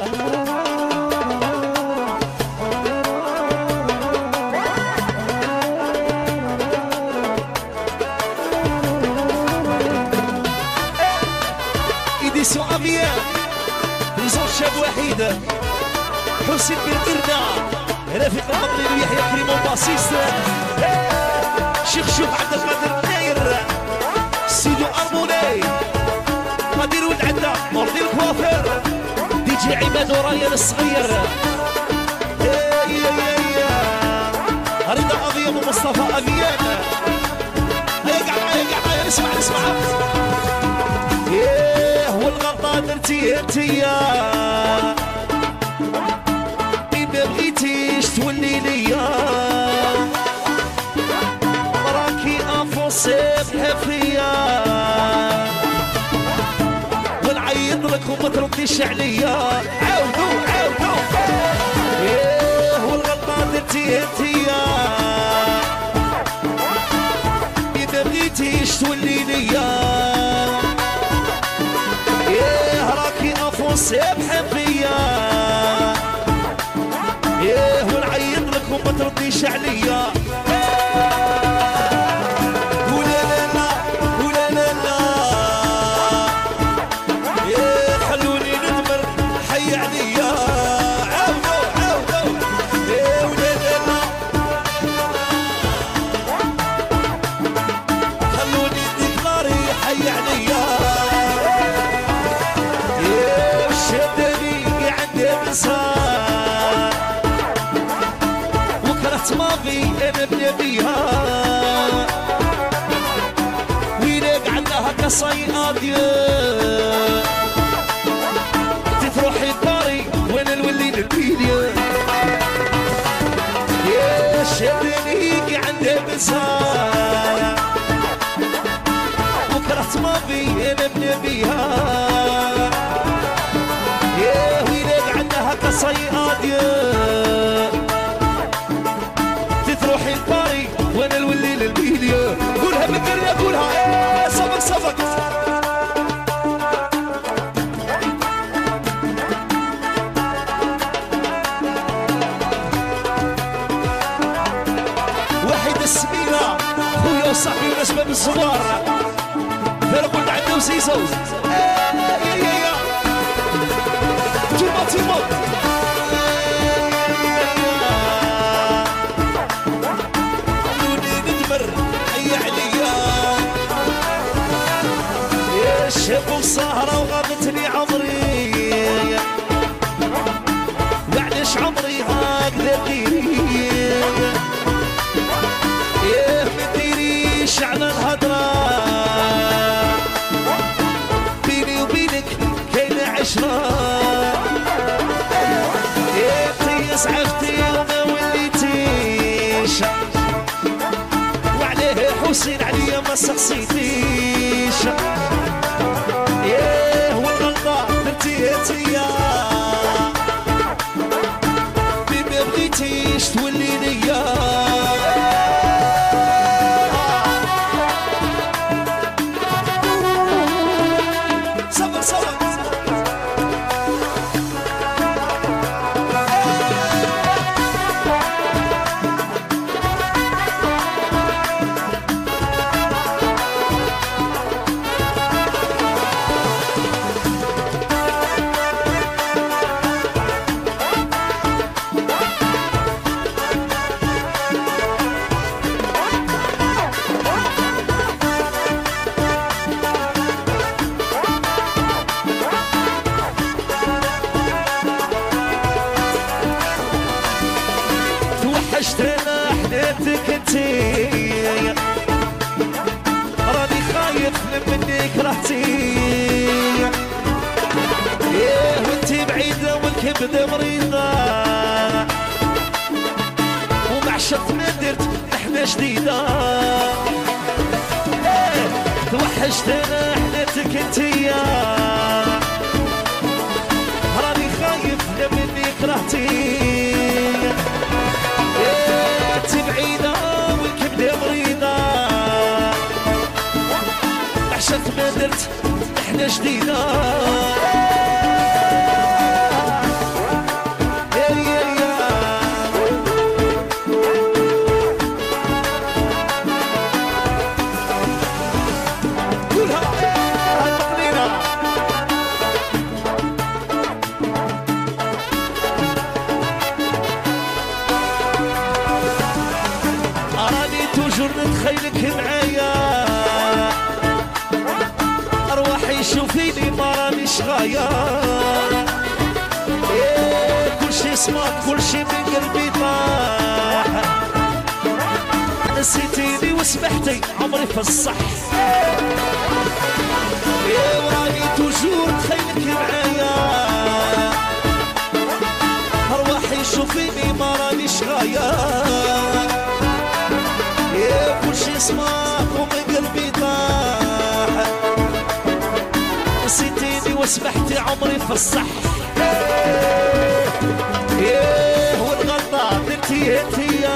إديسيون أبيان بريزون شاب وحيد حسين بن قردة رفيق المطرب يحيى كريمون باسيست شيخ شوف عبد القادر ناير سيدو أرموني قدير ولد عدا مرضي الكوافير دي جي عماد وريان الصغير رضا أبيان ومصطفى أبيان هيا قاع اسمع والغلطة درتي انتيا مين ما بغيتيش تولي ليا راكي انفوسي بحفيا ونعيط لك وما ترديش عليا عاودوا والغلطة درتي انتيا مين ما بغيتيش تولي ليا سابحة فيا ونعيط لك وما ترديش عليا ولا لا خلوني ندمر حي عليا عاودوا ولا لا خلوني ديكلاري حي عليا وكرهت ماضي انا بنبيها ويلك عندها كصيادية تروحي لداري وانا نولي للبيليا يا شدنيكي عندها بنسايا وكرهت ماضي انا بنبيها كصيادية تروحي لباري وانا نولي للبيليا قولها بالدنيا قولها صفق واحد السمينة خويا وصاحبي ونسبة بالصغار فانا قلت عنده وسيسو تيمو شاب وسهرة وغابتني عمري معلش عمري هكذا ديري ما ديريش على الهضرة بيني وبينك كاينة عشرة انتي اسعفتي وما وليتيش وعليه حسين عليا ما سقسيتيش والغلطة درتي انتيا مين ما بغيتيش تولي ليا صبر توحشتنا حنيتك انتي راني خايف مني كرهتي وانتي بعيدة والكبدة مريضة ومع شط ما درت احنا جديدة توحشتنا حنيتك انتي راني خايف مني كرهتي بعيدة والكبدة مريضة عشت ما درت احنا جديدة غاية. إيه كل شي سمعت كل شي من قلبي طاح. نسيتيني وسمحتي عمري في الصح. إيه وراني توجور تخيلك معايا. ارواحي شوفيني ما رانيش غاية. إيه كل شي سمعت ومن قلبي طاح. نسيتيني وسمحتي عمري في الصح. ايه والغلطة درتي انتيا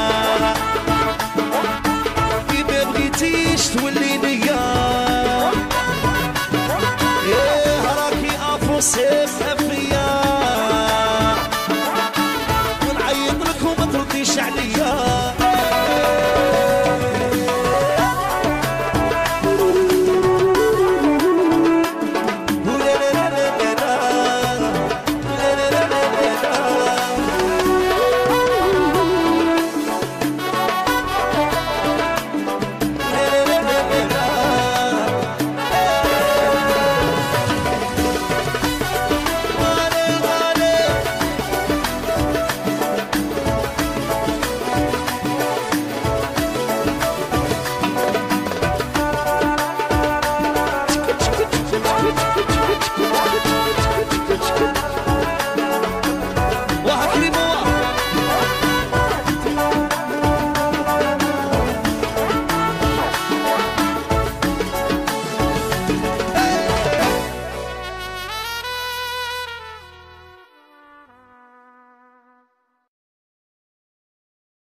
كي ما بغيتيش توليني. ايه راكي افوسي